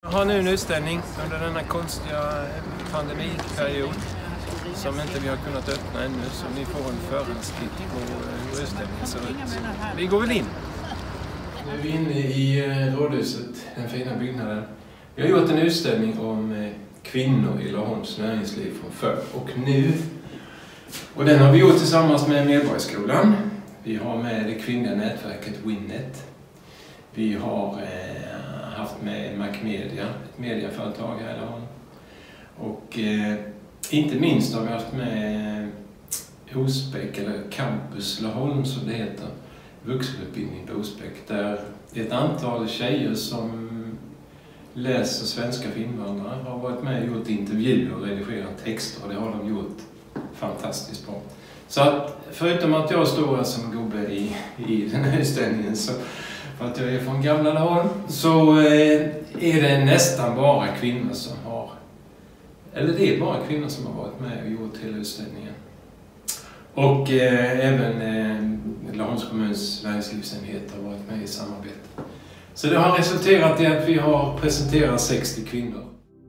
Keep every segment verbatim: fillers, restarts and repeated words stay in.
har nu en utställning under denna konstiga pandemiperiod som inte vi har kunnat öppna ännu, så ni får en förhandstitt på hur utställningen ser ut. Vi går väl in. Nu är vi inne i rådhuset, den fina byggnaden. Vi har gjort en utställning om kvinnor i Laholms näringsliv från förr och nu. Och den har vi gjort tillsammans med Medborgarskolan. Vi har med det kvinnliga nätverket Winnet. Vi har eh, haft med Macmedia, ett mediaföretag här i Laholm. Och eh, inte minst har vi haft med Osbeck, eller Campus Laholm som det heter. Vuxenutbildning på Osbeck. Där ett antal tjejer som läser svenska för invandrare har varit med och gjort intervjuer och redigerat texter. Och det har de gjort fantastiskt bra. Så att förutom att jag står här som gubbe i, i den här utställningen, så för att jag är från gamla Laholm, så eh, är det nästan bara kvinnor som har, eller det är bara kvinnor som har varit med och gjort hela utställningen. Och eh, även eh, Laholms kommuns näringslivsenhet har varit med i samarbete. Så det har resulterat i att vi har presenterat sextio kvinnor.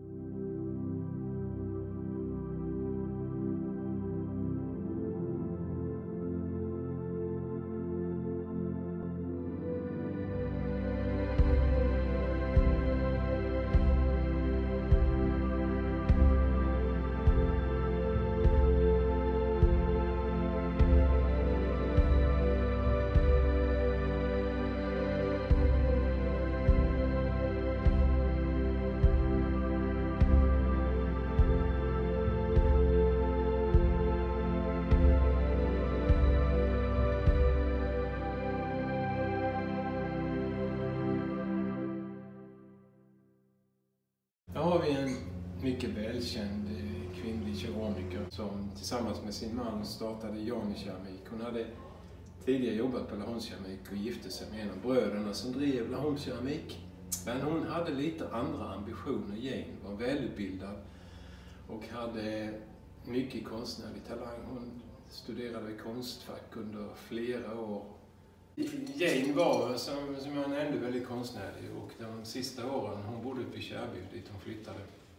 Här har vi en mycket välkänd kvinnlig keramiker som tillsammans med sin man startade Jani Keramik. Hon hade tidigare jobbat på Laholms Keramik och gifte sig med en av bröderna som drev Laholms Keramik. Men hon hade lite andra ambitioner. Jane var välutbildad och hade mycket konstnärlig talang. Hon studerade vid Konstfack under flera år. Jane var, som, som jag nämnde, väldigt konstnärlig, och de sista åren hon bodde uppe i Kärrby, dit hon flyttade,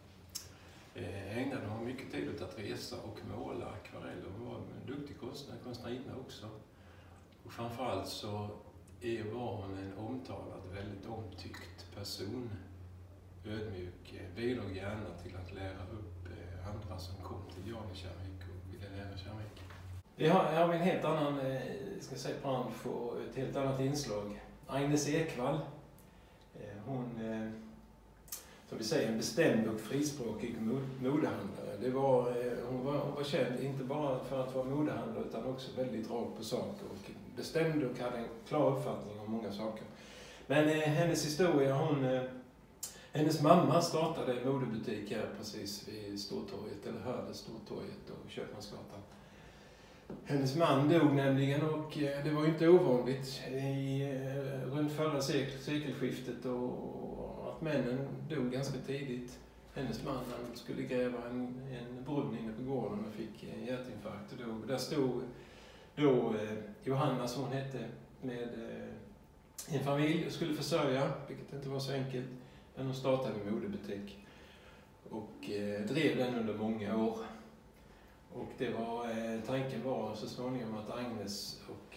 eh, ägnade hon mycket tid åt att resa och måla akvareller. Hon var en duktig konstnär, konstnärinna också. Och framförallt så är, var hon en omtalad, väldigt omtyckt person. Ödmjuk, eh, bidrog gärna till att lära upp eh, andra som kom till Jani Keramik och ville lära keramik. Vi har, har vi en helt annan eh, ska säga, bransch och ett helt annat inslag. Agnes Ekvall, eh, hon, eh, som vi säger, en bestämd och frispråkig modehandlare. Det var, eh, hon, var, hon var känd inte bara för att vara modehandlare utan också väldigt rak på saker och bestämd och hade en klar uppfattning om många saker. Men eh, hennes historia, hon, eh, hennes mamma startade en modebutik här precis vid Stortorget, eller hörde Stortorget och Köpmansgatan. Hennes man dog nämligen, och det var ju inte ovanligt i, runt förra sekel, sekelskiftet och att männen dog ganska tidigt. Hennes man, han skulle gräva en, en brunn inne på gården och fick en hjärtinfarkt och dog. Där stod då eh, Johanna, som hon hette, med eh, en familj och skulle försörja, vilket inte var så enkelt. Men hon startade en modebutik och eh, drev den under många år. Och det var, eh, tanken var så småningom att Agnes och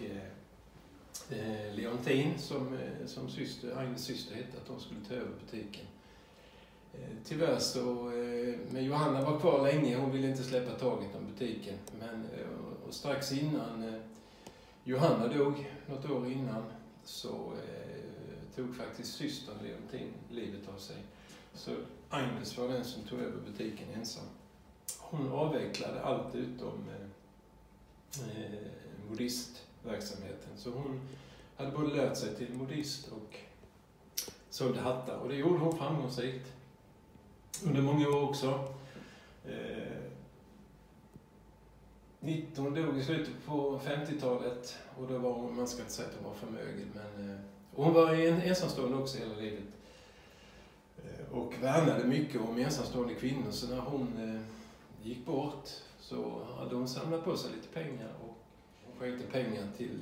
eh, Leontin, som, eh, som syster, Agnes syster hette, att de skulle ta över butiken. Eh, tyvärr så, eh, men Johanna var kvar länge, hon ville inte släppa taget om butiken. Men, eh, och strax innan eh, Johanna dog, något år innan, så eh, tog faktiskt systern Leontin livet av sig. Så Agnes var den som tog över butiken ensam. Hon avvecklade allt utom eh, modistverksamheten. Så hon hade både lärt sig till modist och sålde hattar. Och det gjorde hon framgångsrikt under många år också. Eh, nitton dog i slutet på femtiotalet och då var hon, man ska inte säga att hon var förmögen, men eh, hon var en ensamstående också hela livet. Eh, och värnade mycket om ensamstående kvinnor, så när hon eh, gick bort så hade hon samlat på sig lite pengar och skänkte pengar till,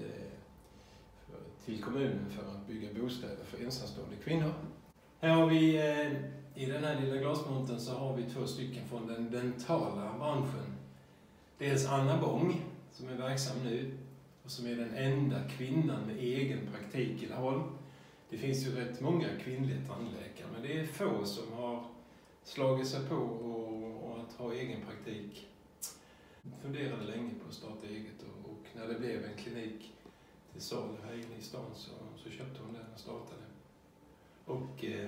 till kommunen för att bygga bostäder för ensamstående kvinnor. Här har vi I den här lilla glasmontern så har vi två stycken från den dentala branschen. Dels Anna Bång, som är verksam nu och som är den enda kvinnan med egen praktik i Laholm. Det finns ju rätt många kvinnliga tandläkare, men det är få som har slagit sig på och, och att ha egen praktik. Jag funderade länge på att starta eget och, och när det blev en klinik till salu här inne i stan så, så köpte hon den och startade. Och eh,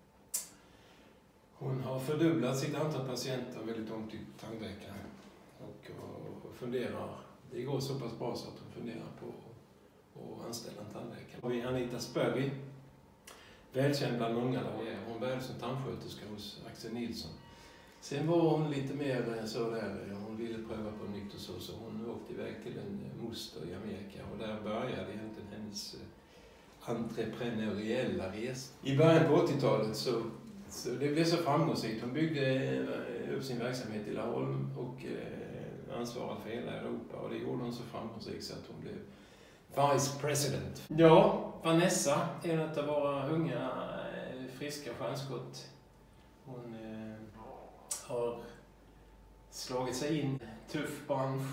hon har fördubblat sitt antal patienter, väldigt omtyckt tandläkare. Och, och, och funderar, det går så pass bra så att hon funderar på att anställa en tandläkare. Och vi har Anita Spörri, välkänd bland många där. Hon började som tandsköterska hos Axel Nilsson. Sen var hon lite mer så där, hon ville pröva på nytt och så, så hon åkte iväg till en moster i Amerika och där började egentligen hennes entreprenöriella resa. I början på åttiotalet så, så det blev så framgångsrikt. Hon byggde upp sin verksamhet i Laholm och eh, ansvarade för hela Europa och det gjorde hon så framgångsrikt så att hon blev vice president. Ja, Vanessa är en av våra unga friska stjärnskott. Hon eh, har slagit sig in i en tuff bransch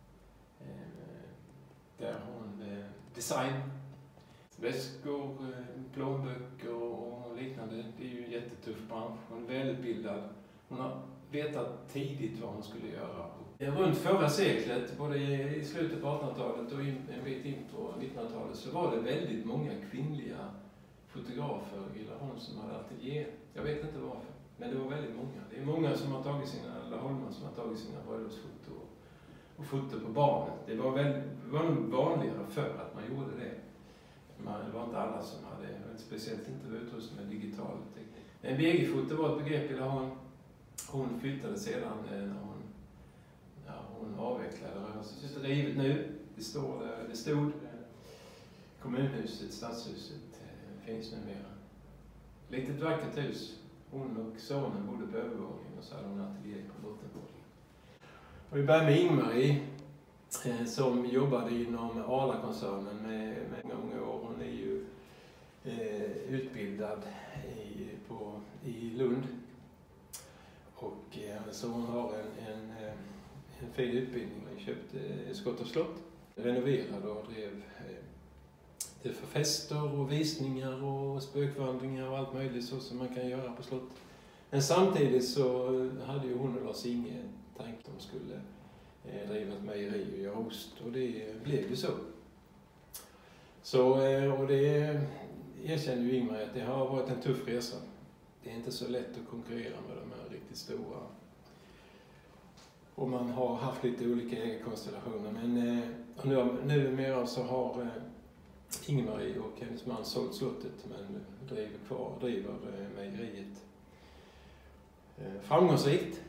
eh, där hon eh, design, väskor, eh, plånböcker och liknande. Det är ju en jättetuff bransch. Hon är välutbildad. Hon har vetat tidigt vad hon skulle göra. Runt förra seklet, både i slutet på artonhundratalet och en bit in på nittonhundratalet, så var det väldigt många kvinnliga fotografer i Laholm som hade ateljé. Jag vet inte varför, men det var väldigt många. Det är många som har tagit sina Laholmar som har tagit sina bröllopsfoto och foto på barnet. Det var, väldigt, det var nog vanligare förr att man gjorde det. Man, det var inte alla som hade, speciellt inte var utrustade med digital teknik. En V G-foto var ett begrepp i Laholm. Hon flyttade sedan när hon, ja, hon avvecklade rörelsen. Det är rivet nu. Det, står där, det stod kommunhuset, stadshuset, finns numera. Litet vackert hus. Hon och sonen bodde på övervåningen och så hade hon ateljé på bottenvåningen. Och vi börjar med Ingmarie eh, som jobbade inom Arla-koncernen med, med många år. Hon är ju eh, utbildad i, på, i Lund. Och eh, så hon har en, en, en fin utbildning. Hon köpte eh, Skott och slott, renoverade och drev eh, det för fester och visningar och spökvandringar och allt möjligt så som man kan göra på slott. Men samtidigt så hade ju hon och Lars-Inge tänkt att de skulle eh, driva ett mejeri och göra ost och det blev ju så. Så eh, och det erkänner ju Ingmar att det har varit en tuff resa. Det är inte så lätt att konkurrera med de här riktigt stora. Och man har haft lite olika ägarkonstellationer. Men eh, nu, numera så har eh, Ingmarie och hennes man sålt slottet men driver kvar, driver eh, mejeriet. Eh, framgångsrikt.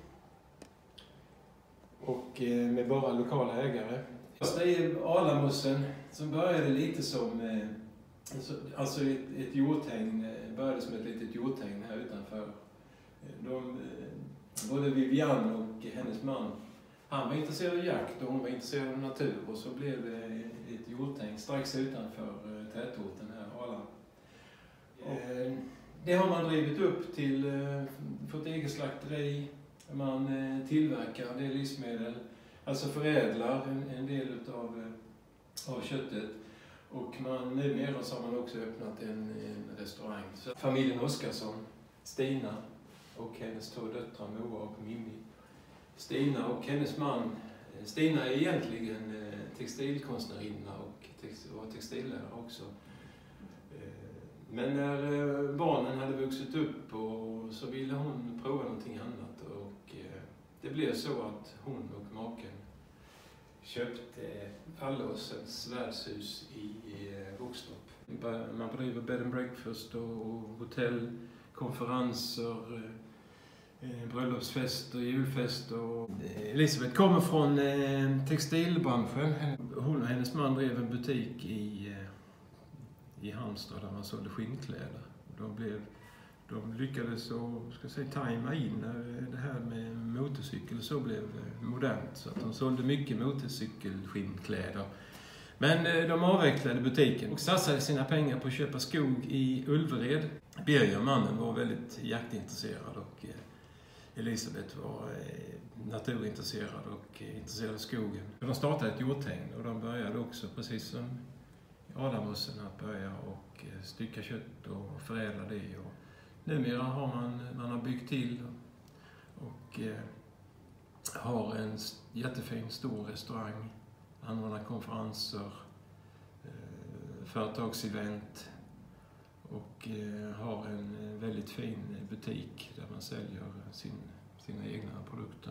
Och eh, med bara lokala ägare. Det är Arlamossen som började lite som eh, alltså ett, ett jordhägn, började som ett litet jordhägn här utanför. De, både Vivian och hennes man, han var intresserad av jakt och hon var intresserad av natur och så blev det ett jordhägn strax utanför tätorten här, Arla. Och det har man drivit upp till, fått eget slakteri, man tillverkar en del livsmedel, alltså förädlar en, en del av, av köttet. Och man, numera så har man också öppnat en, en restaurang. Så familjen Oskarsson, Stina och hennes två döttrar Moa och Mimmi. Stina och hennes man, Stina är egentligen textilkonstnärinna och text, var textillärare också. Men när barnen hade vuxit upp och så ville hon prova någonting annat och det blev så att hon och maken köpte Allåsens värdshus i Boxtorp. Man bedriver bed and breakfast och hotell, konferenser, bröllopsfester, julfester. Elisabeth kommer från textilbranschen. Hon och hennes man drev en butik i, i Halmstad där man sålde skinnkläder. De, blev, de lyckades så, ska säga, tajma in när det här med motorcykel så blev modernt. Så att de sålde mycket motorcykelskinnkläder. Men de avvecklade butiken och satsade sina pengar på att köpa skog i Ulvered. Birger, mannen, var väldigt jaktintresserad och Elisabeth var naturintresserad och intresserad av skogen. De startade ett hjorthägn och de började också, precis som Adamussen, att börja och stycka kött och förädla det. Och numera har man, man har byggt till och har en jättefin stor restaurang, anordnar konferenser, företagsevent och har en väldigt fin butik där man säljer sin, sina egna produkter.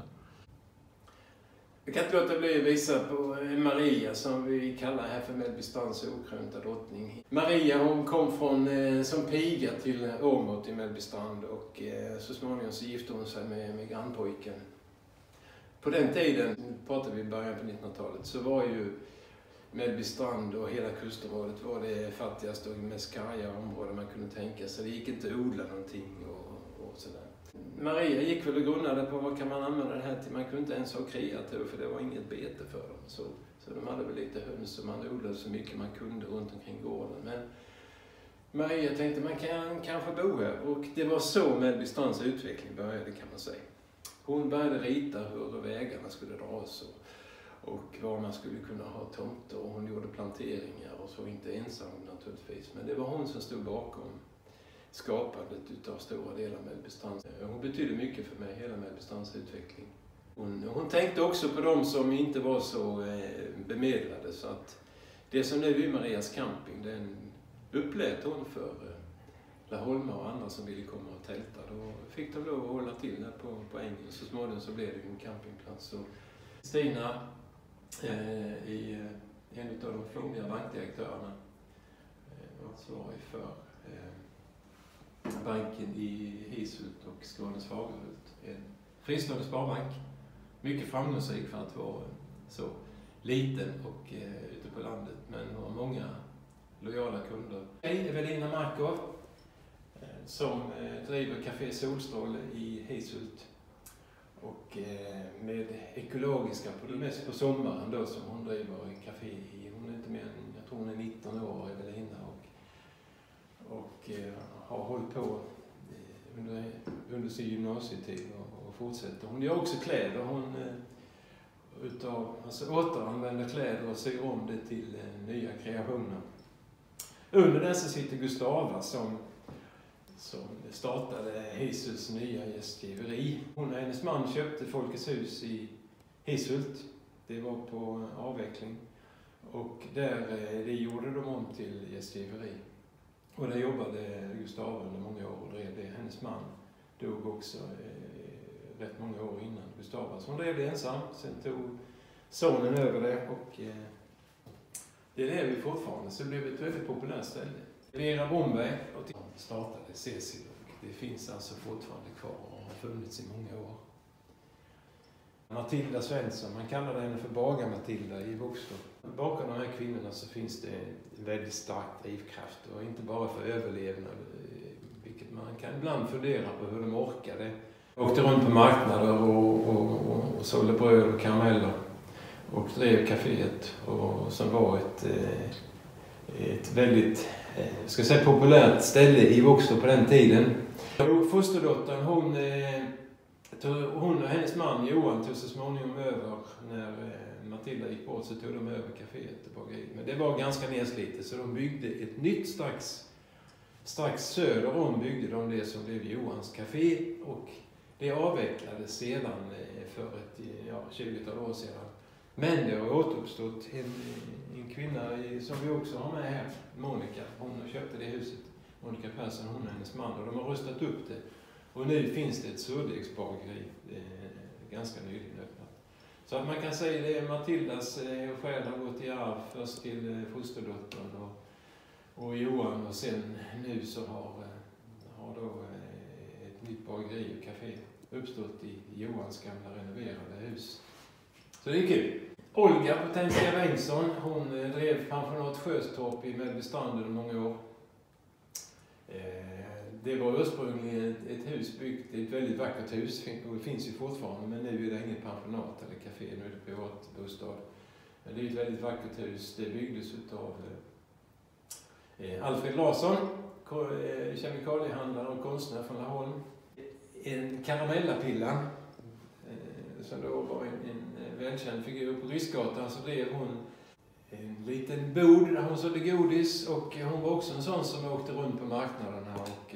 Jag kan inte låta bli att visa på Maria som vi kallar här för Mellbystrands okrönta drottning. Maria, hon kom från, som piga till Åmåt i Mellbystrand och så småningom så gifte hon sig med, med grannpojken. På den tiden, pratar vi början på nittonhundratalet, så var ju Mellbystrand och hela kustområdet var det fattigaste och mest karga område man kunde tänka sig. Det gick inte att odla någonting och, och sådär. Maria gick väl och grunnade på vad kan man använda det här till. Man kunde inte ens ha kreatur för det var inget bete för dem. Så, så de hade väl lite höns och man odlade så mycket man kunde runt omkring gården. Men Maria tänkte man kan kanske bo här och det var så Mellbystrands utveckling började, kan man säga. Hon började rita hur vägarna skulle dras och, och var man skulle kunna ha tomter och hon gjorde planteringar och så, inte ensam naturligtvis. Men det var hon som stod bakom skapandet utav stora delar av Mellbystrand. Hon betydde mycket för mig, hela Mellbystrands utveckling. Hon, hon tänkte också på de som inte var så eh, bemedlade, så att det som nu är Marias camping, den upplät hon för eh, Laholma och andra som ville komma och tälta. Då fick de lov att hålla till där på, på ängen. Så småningom så blev det en campingplats. Så Stina, eh, i, eh, en av de fångliga bankdirektörerna, eh, var ansvarig för eh, banken i Hishult och Skånes Fagerhult. En fristående sparbank. Mycket framgångsrik för att vara så liten och eh, ute på landet. Men har många lojala kunder. Hej, Evelina Markov eh, som eh, driver Café Solstråle i Hishult. Och eh, med ekologiska produkter, mest på sommaren då som hon driver en café i. Hon är inte mer än, jag tror hon är nitton år, Evelina. Och, och eh, har hållit på under, under sin gymnasietid och, och fortsätter. Hon gör också kläder. Hon eh, utav, alltså återanvänder kläder och syr om det till eh, nya kreationer. Under den så sitter Gustava som, som startade Hishults nya gästgiveri. Hon och hennes man köpte Folkets hus i Hishult. Det var på avveckling. Och där, eh, det gjorde de om till gästgiveri. Och där jobbade Gustava under många år och drev det. Hennes man dog också eh, rätt många år innan Gustava. Så hon drev det ensam. Sen tog sonen över det och eh, det är det vi fortfarande. Så det blev ett väldigt populärt ställe. Vera Bromberg startade Cecil och det finns alltså fortfarande kvar och har funnits i många år. Matilda Svensson, man kallar henne för Bagar-Matilda i Våxtorp. Bakom de här kvinnorna så finns det en väldigt stark drivkraft och inte bara för överlevnad, vilket man kan ibland fundera på hur de orkade. Åkte runt på marknader och, och, och, och sålde bröd och karameller och drev kaféet och som var ett, ett väldigt, ska jag säga, populärt ställe i Våxtorp på den tiden. Fosterdottern, hon Hon och hennes man Johan tog så småningom över, när Matilda gick bort så tog de över kaféet och bageriet. Men det var ganska nedslitet så de byggde ett nytt strax, strax söder om byggde de det som blev Johans café och det avvecklades sedan för ett ja, tjugotal år sedan. Men det har återuppstått en, en kvinna som vi också har med här, Monica. Hon köpte det huset, Monica Persson, hon och hennes man, och de har rustat upp det. Och nu finns det ett surdegsbageri, eh, ganska nyligen öppnat. Så att man kan säga det är Matildas eh, själ har gått i arv först till eh, fosterdottern och, och Johan och sen nu så har, eh, har då eh, ett nytt bageri och café uppstått i Johans gamla renoverade hus. Så det är kul. Olga Potensia Bengtsson, hon eh, drev pensionat Sjöstorp i Mellbystrand under många år. Eh, Det var ursprungligen ett hus byggt, ett väldigt vackert hus, och det finns ju fortfarande, men nu är det inget pensionat eller café, nu är det privat bostad. Det är ett väldigt vackert hus. Det byggdes av Alfred Larsson, kemikaliehandlare och konstnär från Laholm. En Karamellapillan, som då var en, en välkänd figur på Ryssgatan, så drev hon en liten bod där hon sålde godis, och hon var också en sån som åkte runt på marknaderna, och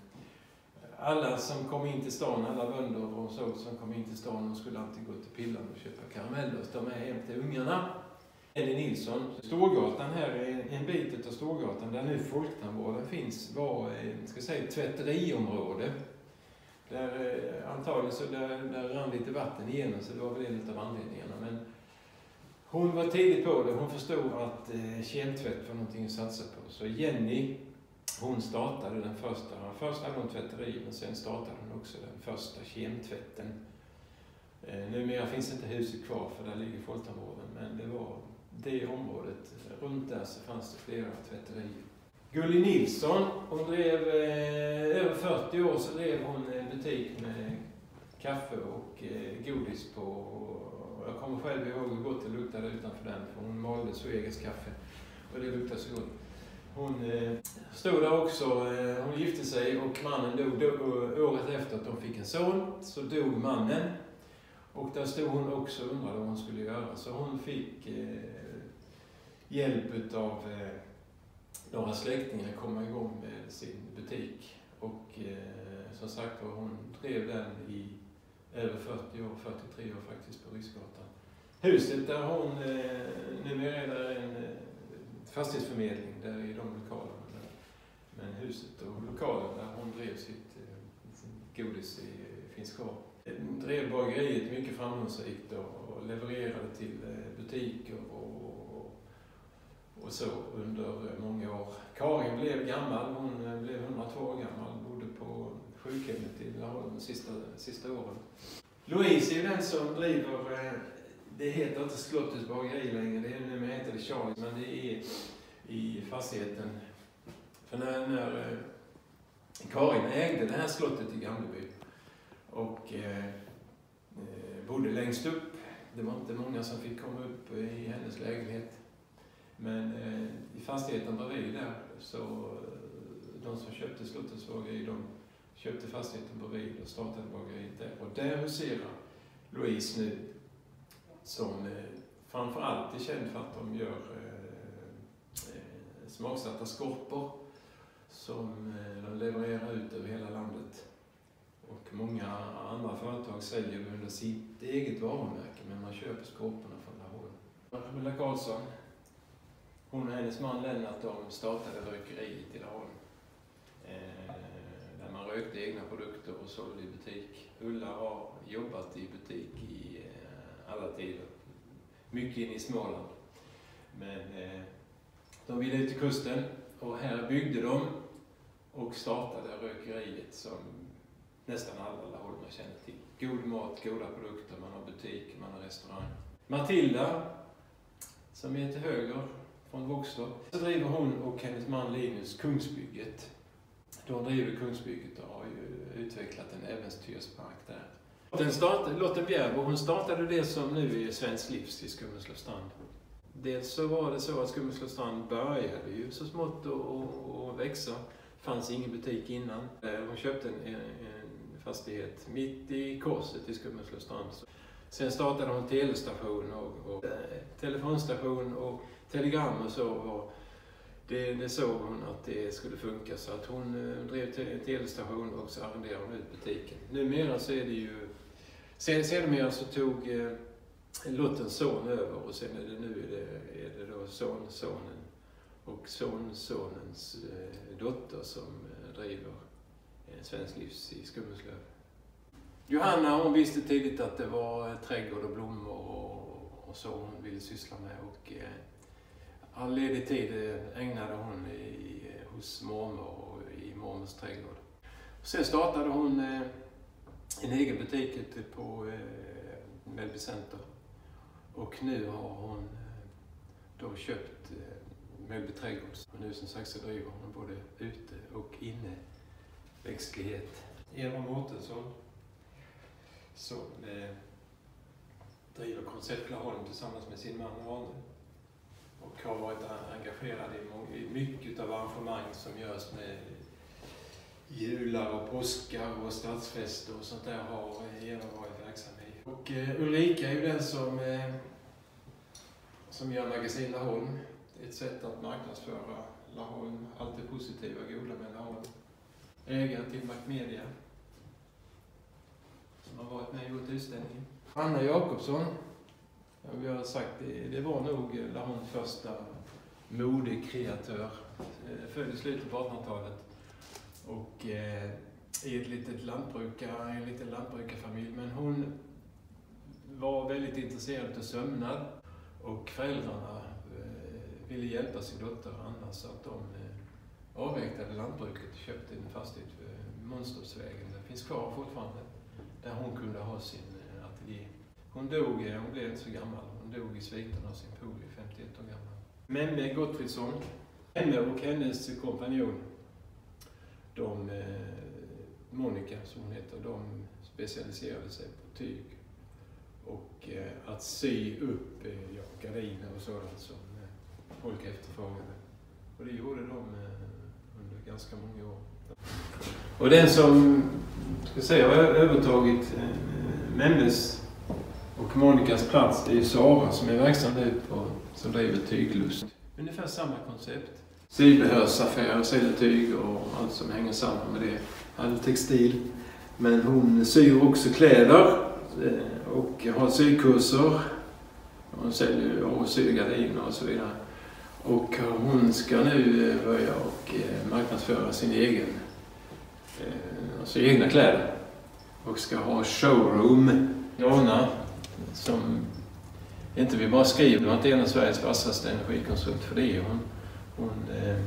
alla som kom in till stan, alla bönder och så som kom in till stan, och skulle alltid gå till Pillan och köpa karameller och ta med hem till ungarna. Ellie Nilsson, Storgatan här är en bit av Storgatan där nu folktandvården finns, var ska säga, ett tvätteriområde. Där antagligen så där, där rann lite vatten igenom, så det var väl en av anledningarna. Men hon var tidigt på det, hon förstod att eh, kemtvätt var någonting att satsa på. Så Jenny, hon startade den första, först hade hon tvätteri, men sen startade hon också den första kemtvätten. Eh, numera finns inte huset kvar, för där ligger folktandvården, men det var det området, runt där så fanns det flera tvätterier. Gulli Nilsson, hon drev eh, över fyrtio år, så drev hon en butik med kaffe och eh, godis på. Och jag kommer själv ihåg hur gott det luktade utanför den, för hon malde Svegas kaffe och det luktade så gott. Hon eh, stod där också, eh, hon gifte sig och mannen dog, dog året efter att de fick en son, så dog mannen. Och där stod hon också och undrade vad hon skulle göra, så hon fick eh, hjälp av eh, några släktingar komma igång med sin butik. Och eh, som sagt var, hon drev den i över fyrtio år, fyrtiotre år faktiskt, på Ryssgatan. Huset där hon, eh, numera är det en eh, fastighetsförmedling där i de lokalerna. Där. Men huset och lokalen där hon drev sitt eh, godis i, finns kvar. Hon drev bageriet mycket framgångsrikt och, och levererade till eh, butiker och och så under många år. Karin blev gammal, hon blev hundratvå år gammal, bodde på sjukhemmet i Laholm de sista, sista åren. Louise är ju den som driver, det heter inte Slottets bageri längre, det är nu heter det Charles, men det är i fastigheten. För när, när Karin ägde det här slottet i Gamleby och eh, bodde längst upp, det var inte många som fick komma upp i hennes lägenhet. Men eh, i fastigheten bredvid där, så eh, de som köpte Slottets bageri, de köpte fastigheten bredvid och startade bageriet där. Och där huserar Louise nu, som eh, framförallt är känd för att de gör eh, eh, smaksatta skorpor som eh, de levererar ut över hela landet. Och många andra företag säljer under sitt eget varumärke, men man köper skorporna från Laholm. Ulla Karlsson, hon och hennes man Lennart, de startade rökeriet i Laholm. Eh, där man rökte egna produkter och sålde i butik. Ulla har jobbat i butik i eh, alla tider. Mycket in i Småland. Men eh, de ville ut till kusten och här byggde de och startade rökeriet som nästan alla Laholmare känner till. God mat, goda produkter, man har butik, man har restaurang. Matilda, som är till höger från Våxtorp, så driver hon och hennes man Linus Kungsbygget. De driver Kungsbygget och har ju utvecklat en äventyrspark där. Den startade, Lotten Bjärbo, hon startade det som nu är Svensk Livs i Skummeslövstrand. Dels så var det så att Skummeslövstrand började ju så smått att växa. Det fanns ingen butik innan. Hon köpte en, en, en fastighet mitt i korset i Skummeslövstrand. Sen startade hon telestation och, och telefonstation och telegram och så. Och det, det såg hon att det skulle funka, så att hon drev te, telestation och så arrenderade hon ut butiken. Numera så är det ju, sen, sedermera så tog eh, Lottens son över och sen är det nu är det, är det då sonsonen och sonsonens eh, dotter som eh, driver eh, Svensk Livs i Skummeslöv. Johanna, hon visste tidigt att det var trädgård och blommor och, och så hon ville syssla med, och eh, all ledig tid ägnade hon i, hos mormor och i mormors trädgård. Sen startade hon eh, en egen butik ute på eh, Mellby Center, och nu har hon eh, då köpt eh, Mellby trädgård. Och nu som sagt så driver hon både ute och inne växtlighet. Eva Mårtensson, som eh, driver Koncept Laholm tillsammans med sin man Arne. Och har varit engagerad i, många, i mycket av arrangemang som görs med jular och påskar och stadsfester och sånt där har Eva varit verksam i. Och eh, Ulrika är ju den som, eh, som gör Magasin Laholm. Det är ett sätt att marknadsföra Laholm, allt det positiva och goda med Laholm. Ägare till Macmedia, som har varit med i gjort utställningen. Anna Jakobsson, ja, vi har sagt det, det var nog Laholms första modekreatör, född i slutet på artonhundratalet. Och eh, i ett litet lantbrukare, en liten lantbrukarfamilj, men hon var väldigt intresserad av sömnad och föräldrarna eh, ville hjälpa sin dotter Anna så att de eh, avvecklade lantbruket och köpte en fastighet vid Monstrupsvägen. Den finns kvar fortfarande, där hon kunde ha sin eh, ateljé. Hon dog, hon blev inte så gammal, hon dog i sviten av sin poli, femtioett år gammal. Memme Gottfridsson, Memme och hennes kompanjon, de, eh, Monica som hon heter, de specialiserade sig på tyg och eh, att sy upp eh, ja, gardiner och sådant som eh, folk efterfrågade. Och det gjorde de eh, under ganska många år. Och den som ska säga, har övertagit eh, Memmes och Monicas plats, det är Sara som är verksam nu på, som driver Tyglust. Ungefär samma koncept. Sybehörsaffär, säljer tyg och allt som hänger samman med det. All textil. Men hon syr också kläder och har sykurser. Hon säljer och syr gardiner och så vidare. Och hon ska nu börja och marknadsföra sin egen, alltså egna kläder. Och ska ha showroom. Jana, som inte vi bara skriver, hon är inte en av Sveriges vassaste energikonsult, för det är hon. Hon eh,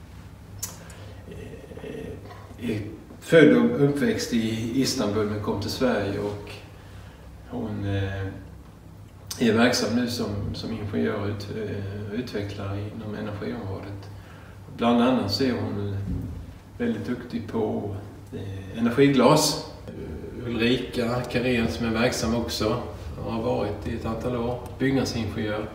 är född och uppväxt i Istanbul men kom till Sverige, och hon eh, är verksam nu som, som ingenjör och ut, eh, utvecklare inom energiområdet. Bland annat så är hon väldigt duktig på eh, energiglas. Ulrika Karén som är verksam också, har varit i ett antal år, byggnadsingenjör.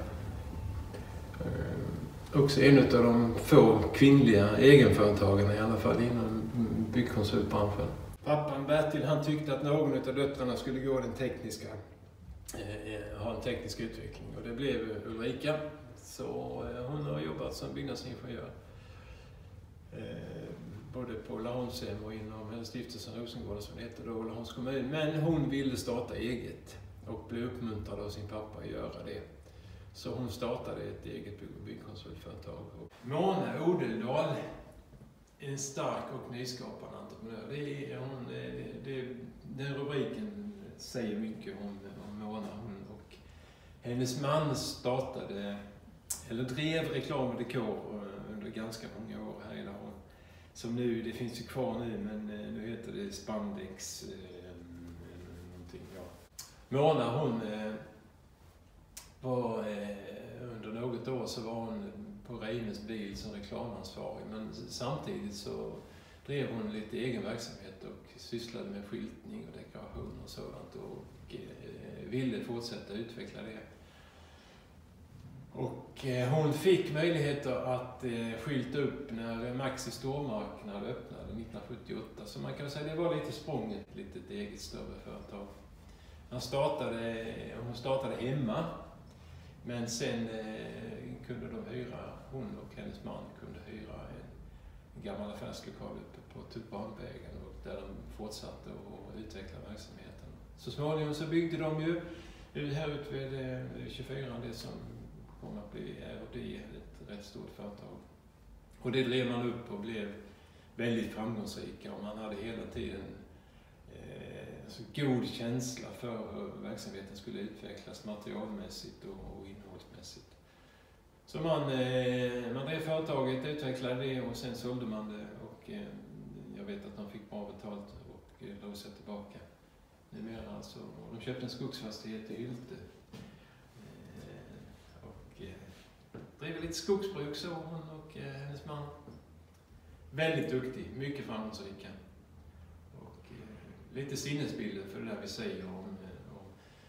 Också en av de få kvinnliga egenföretagarna i alla fall inom byggkonsultbranschen. Pappan Bertil, han tyckte att någon av döttrarna skulle gå den tekniska, eh, ha en teknisk utveckling, och det blev Ulrika. Så eh, hon har jobbat som byggnadsingenjör eh, både på Laholmshem och inom stiftelsen Rosengård som det heter då, Laholms kommun. Men hon ville starta eget och blev uppmuntrad av sin pappa att göra det. Så hon startade ett eget byggkonsultföretag. Mona Odeldal, en stark och nyskapande entreprenör. Det är hon, det, det, den rubriken säger mycket om, om Mona. Hon och hennes man startade, eller drev Reklam och Dekor under ganska många år här i Laholm. Som nu, det finns ju kvar nu, men nu heter det Spandex eh, någonting, ja. Mona, hon eh, var eh, under något år så var hon på Reines bil som reklamansvarig, men samtidigt så drev hon lite egen verksamhet och sysslade med skyltning och dekoration och sådant, och eh, ville fortsätta utveckla det. Och eh, hon fick möjligheter att eh, skylta upp när Maxi stormarknad öppnade nittonhundrasjuttioåtta, så man kan säga det var lite språnget, ett litet eget större företag. Han startade, hon startade hemma, men sen eh, kunde de hyra, hon och hennes man kunde hyra en, en gammal affärslokal uppe på Tuppbahnvägen, och där de fortsatte att utveckla verksamheten. Så småningom så byggde de ju här ute vid eh, tjugofyra, det som kommer att bli R och D, ett rätt stort företag. Och det drev man upp och blev väldigt framgångsrika, och man hade hela tiden så god känsla för hur verksamheten skulle utvecklas materialmässigt och, och innehållsmässigt. Så man, eh, man drev företaget, utvecklade det och sen sålde man det, och eh, jag vet att de fick bra betalt och eh, drog sig tillbaka. Numera alltså, och de köpte en skogsfastighet i Hylte eh, och eh, drev lite skogsbruk, så hon och eh, hennes man. Väldigt duktig, mycket framgångsrika. Lite sinnesbilden för det där vi säger om, om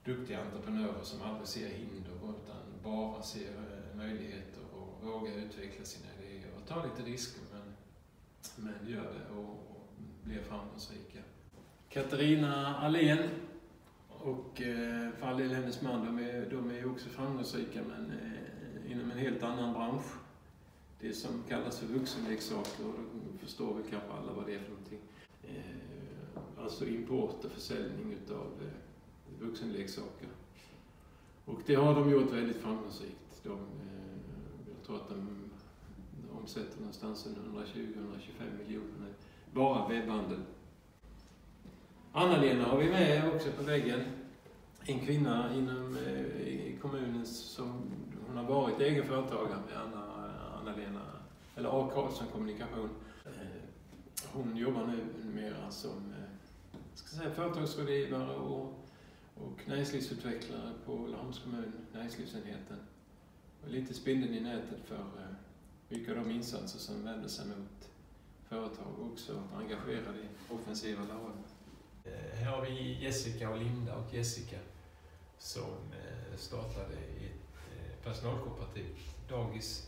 duktiga entreprenörer som aldrig ser hinder utan bara ser möjligheter och vågar utveckla sina idéer och ta lite risker men, men gör det och, och blir framgångsrika. Katarina Allén och eh, för all del hennes man, de är, de är också framgångsrika men eh, inom en helt annan bransch. Det som kallas för vuxenleksaker, och då förstår vi kanske alla vad det är för någonting. Eh, alltså import och försäljning utav eh, vuxenleksaker. Och det har de gjort väldigt framgångsrikt. De, eh, jag tror att de omsätter någonstans hundratjugo till hundratjugofem miljoner bara webbhandel. Anna-Lena har vi med också på väggen. En kvinna inom eh, i kommunen som hon har varit egen företagare med Anna, Anna-Lena, eller A. Karlsson Kommunikation. Eh, hon jobbar nu mera som eh, ska säga, företagsrådgivare och, och näringslivsutvecklare på Laholms kommun, näringslivsenheten. Och lite spindeln i nätet för eh, mycket av de insatser som vänder sig mot företag och också engagerade i offensiva Laholm. Här har vi Jessica och Linda och Jessica som startade ett personalkooperativ, dagis,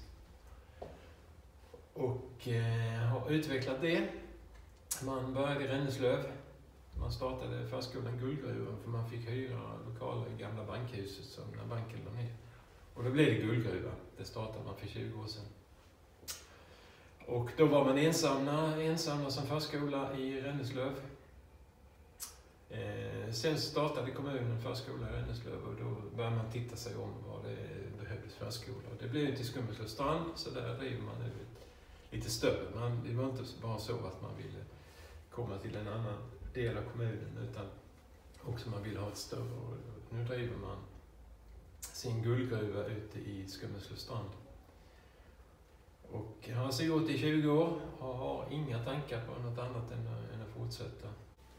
och har utvecklat det. Man började i Ränneslöv. Man startade förskolan Guldgruvan för man fick hyra lokaler i gamla bankhuset som när banken lade ner. Och då blev det Guldgruvan. Det startade man för tjugo år sedan. Och då var man ensamma, ensamma som förskola i Ränneslöv. Eh, sen startade kommunen förskola i Ränneslöv och då började man titta sig om vad det behövdes förskola. Det blev till Skummeslöv strand, så där driver man nu lite större. Man, det var inte bara så att man ville komma till en annan del av kommunen utan också man ville ha ett större. Och nu driver man sin guldgruva ute i Skummeslöv strand. Och han har alltså gjort det i tjugo år och har inga tankar på något annat än, än att fortsätta.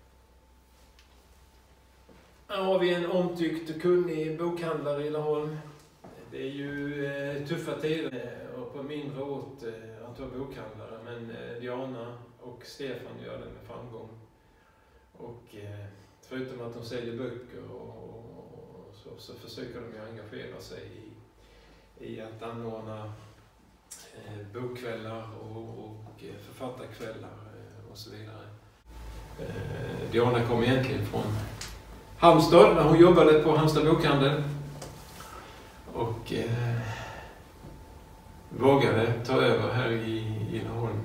Här har vi en omtyckt och kunnig bokhandlare i Laholm. Det är ju eh, tuffa tider och på mindre ort eh, antal bokhandlare, men eh, Diana och Stefan gör det med framgång. Och eh, förutom att de säljer böcker och, och så, så försöker de ju engagera sig i, i att anordna eh, bokkvällar och, och författarkvällar eh, och så vidare. Eh, Diana kom egentligen från Halmstad, när hon jobbade på Halmstad bokhandel och eh, vågade ta över här i, i Laholm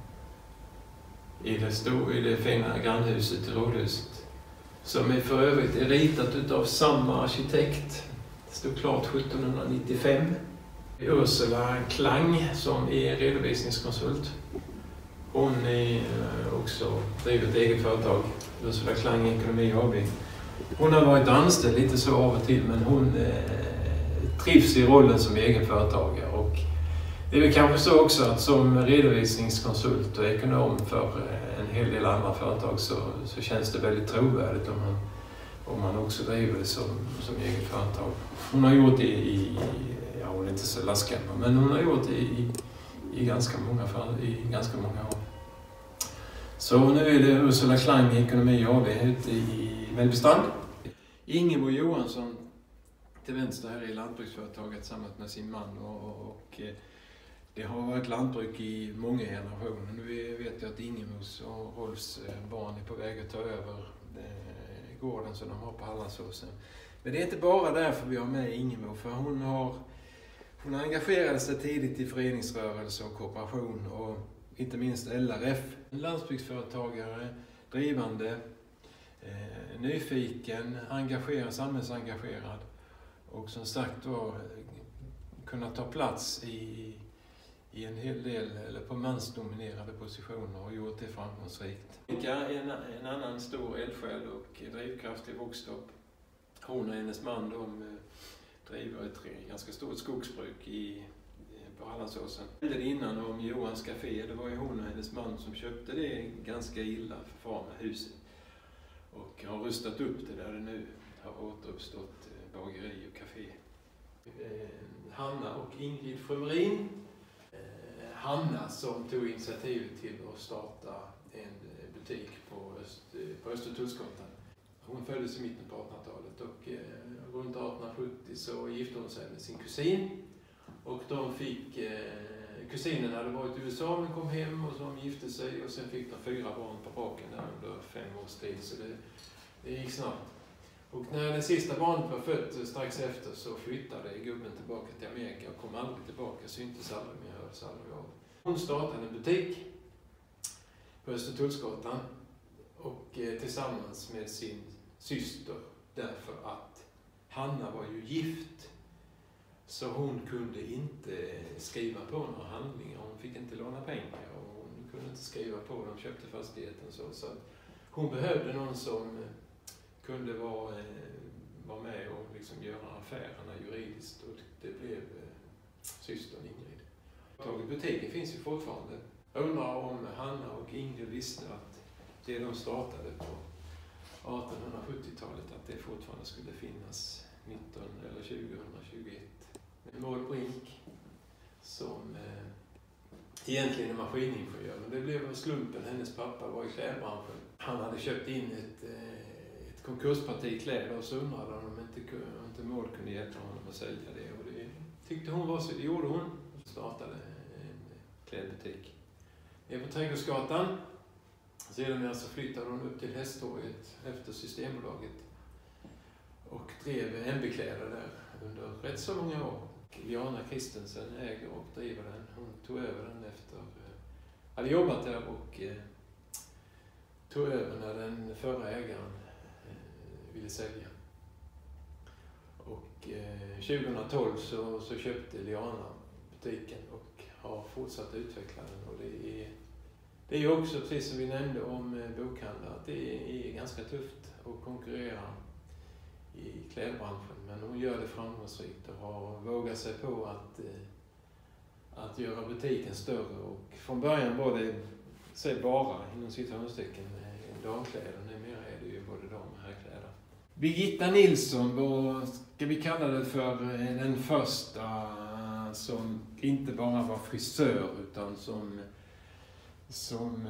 i det, stor, i det fina grannhuset i Rådhuset, som är för övrigt är ritat utav samma arkitekt. Det stod klart sjuttonhundranittiofem. Ursula Klang som är redovisningskonsult. Hon är också driver ett eget företag, Ursula Klang Ekonomi A B. Hon har varit anställd lite så av och till, men hon eh, trivs i rollen som egenföretagare. Och det är väl kanske så också att som redovisningskonsult och ekonom för en hel del andra företag så, så känns det väldigt trovärdigt om man, om man också driver det som, som eget företag. Hon har gjort det i, ja hon är inte så laskamma, men hon har gjort det i, i, ganska många fall, i ganska många år. Så nu är det Ursula Klang Ekonomi A B ute i Mellbystrand. Ingeborg Johansson till vänster här i lantbruksföretaget tillsammans med sin man och, och, och det har varit lantbruk i många generationer. Nu vet jag att Ingemors och Rolfs barn är på väg att ta över gården som de har på Hallandsåsen. Men det är inte bara därför vi har med Ingemor, för hon har hon engagerade sig tidigt i föreningsrörelse och kooperation och inte minst L R F. Landsbygdsföretagare, drivande, eh, nyfiken, engagerad, samhällsengagerad och som sagt då kunna ta plats i, i en hel del, eller på mansdominerade positioner och gjort det framgångsrikt. En, en annan stor eldsjäl och drivkraft i Våxtorp. Hon och hennes man de driver ett ganska stort skogsbruk i på Hallandsåsen. Det innan om Johans Café, det var ju hon och hennes man som köpte det ganska illa förfarna huset och har rustat upp det där det nu har återuppstått bageri och café. Hanna och Ingrid Frömerin. Hanna som tog initiativet till att starta en butik på, Öst, på Östertullsgatan. Hon föddes i mitten på artonhundratalet och eh, runt arton sjuttio så gifte hon sig med sin kusin. Och de fick, eh, kusinen hade varit i U S A men kom hem och så de gifte sig och sen fick de fyra barn på raken där under fem års tid, så det, det gick snabbt. Och när det sista barnet var fött strax efter så flyttade gubben tillbaka till Amerika och kom aldrig tillbaka, syntes aldrig mer, hördes aldrig av. Hon startade en butik på Östertullsgatan och eh, tillsammans med sin syster, därför att Hanna var ju gift. Så hon kunde inte skriva på några handlingar, hon fick inte låna pengar och hon kunde inte skriva på, de köpte fastigheten så. Så hon behövde någon som kunde vara, vara med och liksom göra affärerna juridiskt och det blev systern Ingrid. Företaget butiken finns ju fortfarande. Jag undrar om Hanna och Ingrid visste att det de startade på artonhundrasjuttiotalet att det fortfarande skulle finnas nitton eller tjugohundratjugoett. Maud Brink som eh, egentligen är maskiningenjör, men det blev slumpen. Hennes pappa var i klädbranschen. Han hade köpt in ett, eh, ett konkursparti kläder och så undrade han om inte, om inte Maud kunde hjälpa honom att sälja det. Och det tyckte hon var så, det gjorde hon. Startade en klädbutik. Nere på Trädgårdsgatan. Sedan så flyttade hon upp till Hästtorget efter Systembolaget och drev M B-kläder där under rätt så många år. Liana Kristensen äger och driver den. Hon tog över den efter, hade jobbat där och eh, tog över när den förra ägaren eh, ville sälja. Och eh, tjugohundratolv så, så köpte Liana butiken och har fortsatt utveckla den. Och det är, det är ju också, precis som vi nämnde om eh, bokhandlar, att det är, är ganska tufft att konkurrera i klädbranschen, men hon gör det framgångsrikt och har vågat sig på att, eh, att göra butiken större. Och från början var det, säg bara, inom citationstecken, damkläder. Numera är det ju både dam och herrkläder. Birgitta Nilsson var, ska vi kalla det för, den första som inte bara var frisör utan som, som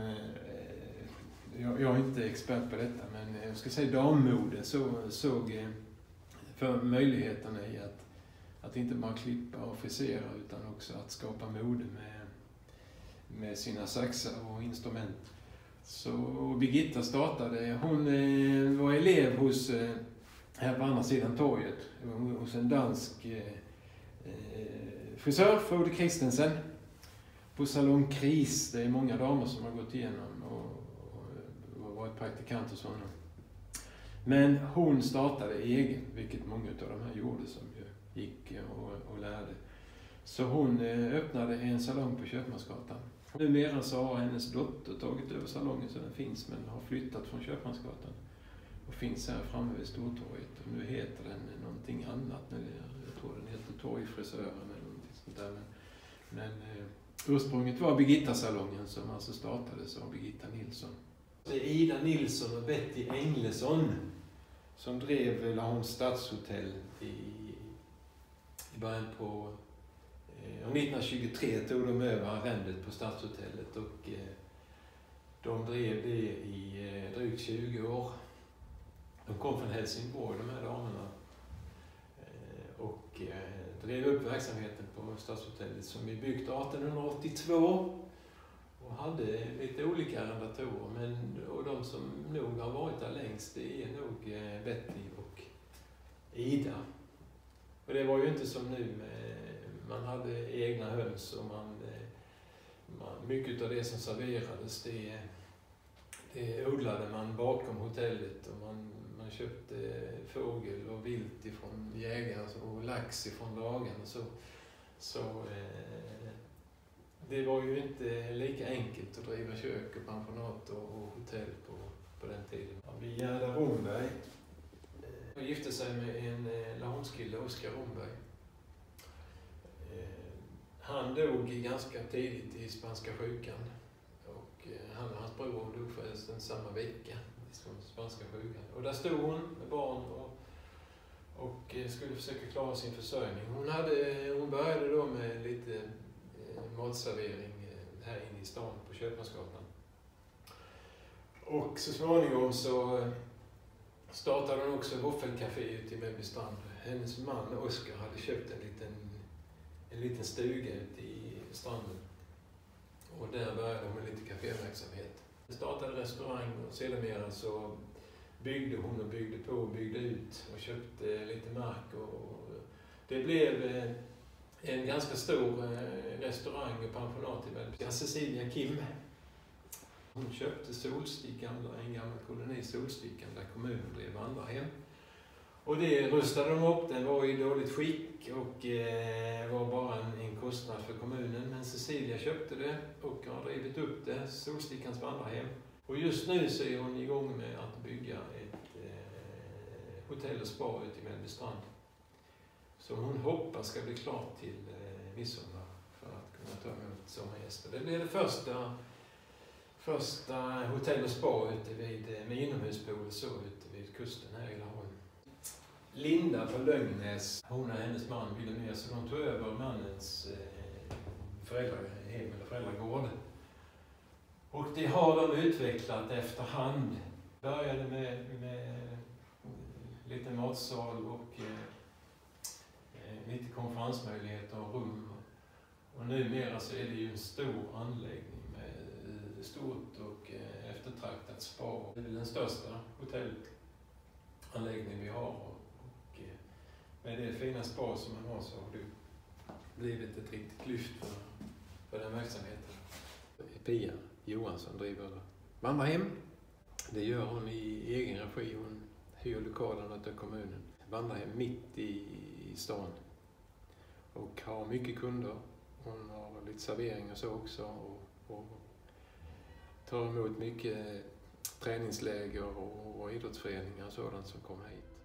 Jag, jag är inte expert på detta, men jag ska säga dammode så, såg för möjligheterna i att, att inte bara klippa och frisera utan också att skapa mode med, med sina saxar och instrument. Så Birgitta startade, hon var elev hos, här på andra sidan torget, hos en dansk eh, frisör, Frode Kristensen, på Salon Kris. Det är många damer som har gått igenom och varit praktikant hos honom. Men hon startade egen, vilket många av de här gjorde som ju gick och, och lärde. Så hon öppnade en salong på Köpmansgatan. Numera så har hennes dotter tagit över salongen så den finns, men har flyttat från Köpmansgatan och finns här framme vid Stortorget. Och nu heter den någonting annat. Jag tror den heter Torgfrisören eller någonting sånt där. Men, men ursprunget var Birgitta-salongen som alltså startades av Birgitta Nilsson. Det är Ida Nilsson och Betty Englesson som drev Laholms stadshotell i, i början på eh, nittonhundratjugotre tog de över arrendet på stadshotellet och eh, de drev det i eh, drygt tjugo år. De kom från Helsingborg, de här damerna, eh, och eh, drev upp verksamheten på stadshotellet som är byggt artonhundraåttiotvå. Och hade lite olika arrendatorer, men och de som nog har varit där längst det är nog eh, Betty och Ida. Och det var ju inte som nu, eh, man hade egna höns och man, eh, man, mycket av det som serverades det, det odlade man bakom hotellet och man, man köpte fågel och vilt ifrån jägare och lax ifrån lagen och så. så eh, Det var ju inte lika enkelt att driva kök och pensionat och hotell på, på den tiden. Gerda Romberg eh, gifte sig med en eh, Laholmskille, Oskar Romberg. Eh, han dog ganska tidigt i spanska sjukan. Och eh, han och hans bror dog förresten samma vecka i spanska sjukan. Och där stod hon med barn och, och eh, skulle försöka klara sin försörjning. Hon, hade, hon började då med lite matservering här inne i stan på Köpmansgatan. Och så småningom så, startade hon också våffelcafé ute i Mellbystrand. Hennes man Oskar hade köpt en liten, en liten stuga ute i stranden. Och där började hon med lite kaféverksamhet. Hon startade restaurang och sedermera så byggde hon och byggde på och byggde ut och köpte lite mark. Och det blev en ganska stor restaurang och pensionat i Mellby. Cecilia Kim. Hon köpte Solstikan, en gammal koloni, Solstikan, där kommunen drev vandrarhem. Och det rustade de upp, den var i dåligt skick och eh, var bara en, en kostnad för kommunen. Men Cecilia köpte det och har drivit upp det, Solstikans vandrarhem. Och just nu så är hon igång med att bygga ett eh, hotell och spa ute i Mellbystrand. Så hon hoppas ska bli klart till eh, midsommar för att kunna ta emot sommargäster. Det blir det första Första hotell och spa ute vid, med inomhuspool så ute vid kusten här i Laholm. Linda på Lögnäs, hon och hennes man ville med, så de tog över mannens eh, föräldrahem eller föräldragård. Och det har de utvecklat efterhand. Började med, med lite matsal och eh, lite konferensmöjligheter och rum. Och numera så är det ju en stor anläggning med stort och eh, eftertraktat spa. Det är den största hotellanläggningen vi har. Och, och eh, med det fina spa som man har så har det blivit ett riktigt lyft för, för den verksamheten. Pia Johansson driver vandrarhem. Det gör hon i egen regi. Hon hyr lokalen åt kommunen. Vandrarhem mitt i, i stan. Och har mycket kunder. Hon har lite servering och så också. Och, och tar emot mycket träningsläger och, och idrottsföreningar och sådant som kommer hit.